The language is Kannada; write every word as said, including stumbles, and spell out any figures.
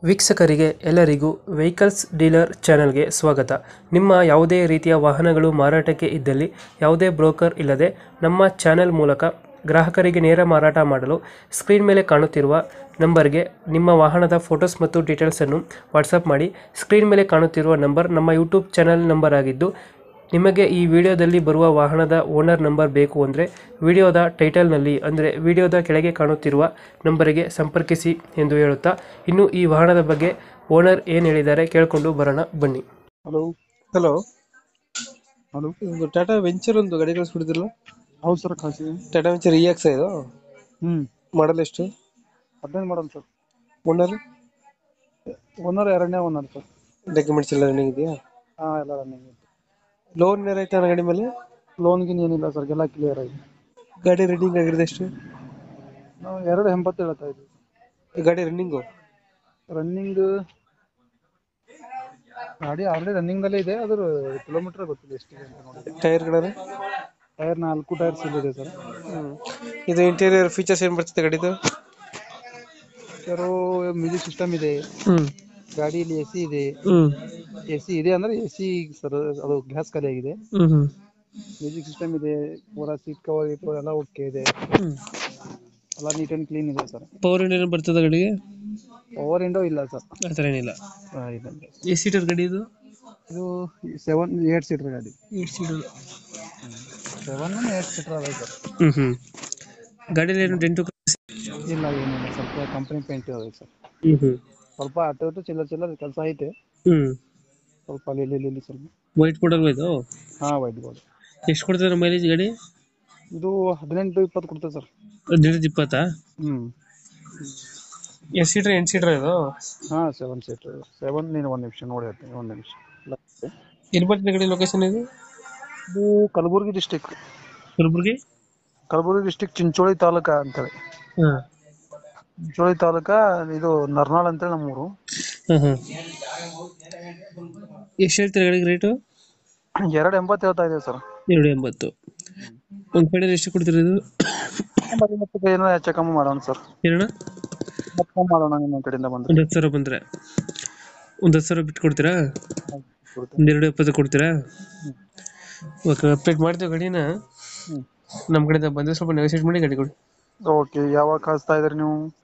ವೀಕ್ಷಕರಿಗೆ ಎಲ್ಲರಿಗೂ ವೆಹಿಕಲ್ಸ್ ಡೀಲರ್ ಚಾನೆಲ್ಗೆ ಸ್ವಾಗತ. ನಿಮ್ಮ ಯಾವುದೇ ರೀತಿಯ ವಾಹನಗಳು ಮಾರಾಟಕ್ಕೆ ಇದ್ದಲ್ಲಿ ಯಾವುದೇ ಬ್ರೋಕರ್ ಇಲ್ಲದೆ ನಮ್ಮ ಚಾನೆಲ್ ಮೂಲಕ ಗ್ರಾಹಕರಿಗೆ ನೇರ ಮಾರಾಟ ಮಾಡಲು ಸ್ಕ್ರೀನ್ ಮೇಲೆ ಕಾಣುತ್ತಿರುವ ನಂಬರ್ಗೆ ನಿಮ್ಮ ವಾಹನದ ಫೋಟೋಸ್ ಮತ್ತು ಡೀಟೇಲ್ಸನ್ನು ವಾಟ್ಸಪ್ ಮಾಡಿ. ಸ್ಕ್ರೀನ್ ಮೇಲೆ ಕಾಣುತ್ತಿರುವ ನಂಬರ್ ನಮ್ಮ ಯೂಟ್ಯೂಬ್ ಚಾನೆಲ್ ನಂಬರ್ ಆಗಿದ್ದು, ನಿಮಗೆ ಈ ವಿಡಿಯೋದಲ್ಲಿ ಬರುವ ವಾಹನದ ಓನರ್ ನಂಬರ್ ಬೇಕು ಅಂದರೆ ವಿಡಿಯೋದ ಟೈಟಲ್ನಲ್ಲಿ ಅಂದರೆ ವಿಡಿಯೋದ ಕೆಳಗೆ ಕಾಣುತ್ತಿರುವ ನಂಬರಿಗೆ ಸಂಪರ್ಕಿಸಿ ಎಂದು ಹೇಳುತ್ತಾ, ಇನ್ನು ಈ ವಾಹನದ ಬಗ್ಗೆ ಓನರ್ ಏನು ಹೇಳಿದ್ದಾರೆ ಕೇಳಿಕೊಂಡು ಬರೋಣ ಬನ್ನಿ. ಹಲೋ ಹಲೋ, ಹಲೋ ಒಂದು ಟಾಟಾ ವೆಂಚರ್ ಒಂದು ಗಾಡಿ ಕಳಿಸ್ಬಿಟ್ಟಿದ್ರಲ್ಲ? ಹೌದು ಸರ್, ಕಳಿಸಿ. ಟಾಟಾ ವೆಂಚರ್ ಇ ಎಕ್ಸ್ ಇದು ಹ್ಞೂ ಮಾಡಲ್ ಎಷ್ಟು? ಹದಿನೈದು ಮಾಡಲ್ ಸರ್. ಓನರ್ ಓನರ್ ಎರಡನೇ ಓನರ್ ಸರ್. ಡಾಕ್ಯುಮೆಂಟ್ಸ್ ಎಲ್ಲ ರನ್ನಿಂಗ್ ಇದೆಯಾ? ಹಾಂ, ಎಲ್ಲ ರನ್ನಿಂಗ್ ಇದೆ. ಲೋನ್ ಏನಾರ ಐತೆ ನನ್ನ ಗಾಡಿ ಮೇಲೆ? ಲೋನ್ಗಿನ್ ಏನಿಲ್ಲ ಸರ್, ಎಲ್ಲ ಕ್ಲಿಯರ್ ಆಗಿದೆ. ಗಾಡಿ ರನ್ನಿಂಗ್ ಆಗಿರೋದು ಎಷ್ಟು? ನಾವು ಎರಡು ಎಂಬತ್ತು ಹೇಳ್ತಾ ಇದ್ದೀವಿ. ಈ ಗಾಡಿ ರನ್ನಿಂಗು ರನ್ನಿಂಗ್ ಗಾಡಿ ಆಲ್ರೆಡಿ ರನ್ನಿಂಗ್ನಲ್ಲೇ ಇದೆ, ಅದ್ರ ಕಿಲೋಮೀಟರ್ ಗೊತ್ತಿಲ್ಲ ಎಷ್ಟಿದೆ ಅಂತ ನೋಡಿ. ಟೈರ್ಗಳನ್ನ ಟೈರ್ ನಾಲ್ಕು ಟೈರ್ ಸಿಲ್ ಇದೆ ಸರ್. ಇದು ಇಂಟೀರಿಯರ್ ಫೀಚರ್ಸ್ ಏನು ಬರ್ತದೆ ಗಾಡಿದು? ಕೆಲವು ಮ್ಯೂಸಿಕ್ ಸಿಸ್ಟಮ್ ಇದೆ, ಹ್ಮ್ ಗಾಡಿಯಲ್ಲಿ ಎ ಸಿ ಇದೆ. ಹ್ಮ್ ಎ ಸಿ ಇದೆ ಅಂದ್ರೆ ಎ ಸಿ ಸರ್, ಅದು ಗ್ಯಾಸ್ ಖಾಲಿ ಆಗಿದೆ. ಹ್ಮ್ ಹ್ಮ್ ಮ್ಯೂಸಿಕ್ ಸಿಸ್ಟಮ್ ಇದೆ, ಪೂರಾ ಸೀಟ್ ಕವರ್ ಇಟ್ಟು ಎಲ್ಲ ಓಕೆ ಇದೆ, ಹ್ಮ್ ಎಲ್ಲ ನೀಟ್ ಆ್ಯಂಡ್ ಕ್ಲೀನ್ ಇದೆ ಸರ್. ಪವರ್ ವಿಂಡೋ ಬರ್ತದ ಗಾಡಿಗೆ? ಪವರ್ ವಿಂಡೋ ಇಲ್ಲ ಸರ್. ಆ ಥರ ಏನಿಲ್ಲ. ಹಾಂ, ಇಲ್ಲ. ಎಷ್ಟು ಸೀಟರ್ ಗಾಡಿ ಇದು? ಇದು ಸೆವೆನ್ ಏಟ್ ಸೀಟರ್ ಗಾಡಿ. Eight seater. Seven eight seater ಅದ ಸರ್. ಹ್ಮ್ ಹ್ಮ್ ಗಾಡಿಯಲ್ಲಿ ಏನು ಡೆಂಟು? ಇಲ್ಲ, ಏನಿಲ್ಲ, ಸ್ವಲ್ಪ ಕಂಪನಿ ಪೇಂಟ್ ಇದೆ ಸರ್. ಹ್ಮ್ ಹ್ಮ್ ಸ್ವಲ್ಪ ಆಟೋ ಆಟೋ ಚಿಲ್ಲರ್ ಚಿಲ್ಲರ್ ಕೆಲಸ ಐತೆ, ಹ್ಮ್ ಸ್ವಲ್ಪ ಅಲ್ಲಿ ಇಲ್ಲಿ ಇಲ್ಲಿ ಸ್ವಲ್ಪ. ವೈಟ್ ಬೋರ್ಡ್ ಇದು? ಹಾಂ, ವೈಟ್ ಬೋರ್ಡ್. ಎಷ್ಟು ಕೊಡ್ತದೆ ಮೈಲೇಜ್ ಗಾಡಿ? ಇದು ಹದಿನೆಂಟು ಇಪ್ಪತ್ತು ಕೊಡ್ತೇವೆ ಸರ್. ಹದಿನೆಂಟು ಇಪ್ಪತ್ತಾ? ಹ್ಞೂ ಎಷ್ಟು ಸೀಟರ್ ಎಂಟು ಸೀಟರ್ ಇದು? ಹಾಂ, ಸೆವೆನ್ ಸೀಟರ್. ಸೆವೆನ್ ನೀನು ಒಂದು ನಿಮಿಷ ನೋಡಿ ಹೇಳ್ತೀನಿ, ಒಂದು ನಿಮಿಷ. ಎಲ್ಲಿ ಬರ್ತದೆ ಗಾಡಿ ಲೊಕೇಶನ್ ಇದು? ಇದು ಕಲಬುರಗಿ ಡಿಸ್ಟಿಕ್. ಕಲಬುರ್ಗಿ ಕಲಬುರಗಿ ಡಿಸ್ಟಿಕ್, ಚಿಂಚೋಳಿ ತಾಲೂಕ ಅಂತೇಳಿ. ಹಾಂ ಚಿಂಚೋಳಿ ತಾಲೂಕ, ಇದು ನರ್ನಾಳ್ ಅಂತೇಳಿ ನಮ್ಮೂರು. ಹಾಂ ಹಾಂ ಎಷ್ಟು ಹೇಳ್ತೀರಾ ಗಾಡಿಗೆ ರೇಟು? ಎರಡು ಎಂಬತ್ತು ಹೇಳ್ತಾ ಇದೆ ಸರ್. ಎರಡು ಎಂಬತ್ತು. ಒಂದು ಕಡೆ ಎಷ್ಟು ಕೊಡ್ತೀರಾ ಇದು? ಮತ್ತೆ ಏನೋ ಹೆಚ್ಚು ಕಮ್ಮಿ ಮಾಡೋಣ ಸರ್. ಏನಣ್ಣ? ಕಮ್ಮಿ ಮಾಡೋಣ ನಿಮ್ಮ ಕಡೆಯಿಂದ ಬಂದರೆ. ಒಂದು ಹತ್ತು ಸಾವಿರ ಬಂದರೆ ಒಂದು ಹತ್ತು ಸಾವಿರ ಬಿಟ್ಟು ಕೊಡ್ತೀರಾ? ಒಂದು ಎರಡು ಎಪ್ಪತ್ತು ಕೊಡ್ತೀರಾ? ಓಕೆ, ಅಪ್ಡೇಟ್ ಮಾಡ್ತೀವಿ ಗಾಡಿನ. ಹ್ಞೂ ನಮ್ಮ ಕಡೆಯಿಂದ ಬಂದರೆ ಸ್ವಲ್ಪ ನೆಗೋಸಿಯೇಟ್ ಮಾಡಿ ಗಾಡಿ ಕೊಡಿ. ಓಕೆ. ಯಾವಾಗ ಕಳಿಸ್ತಾ ಇದ್ರಿ ನೀವು?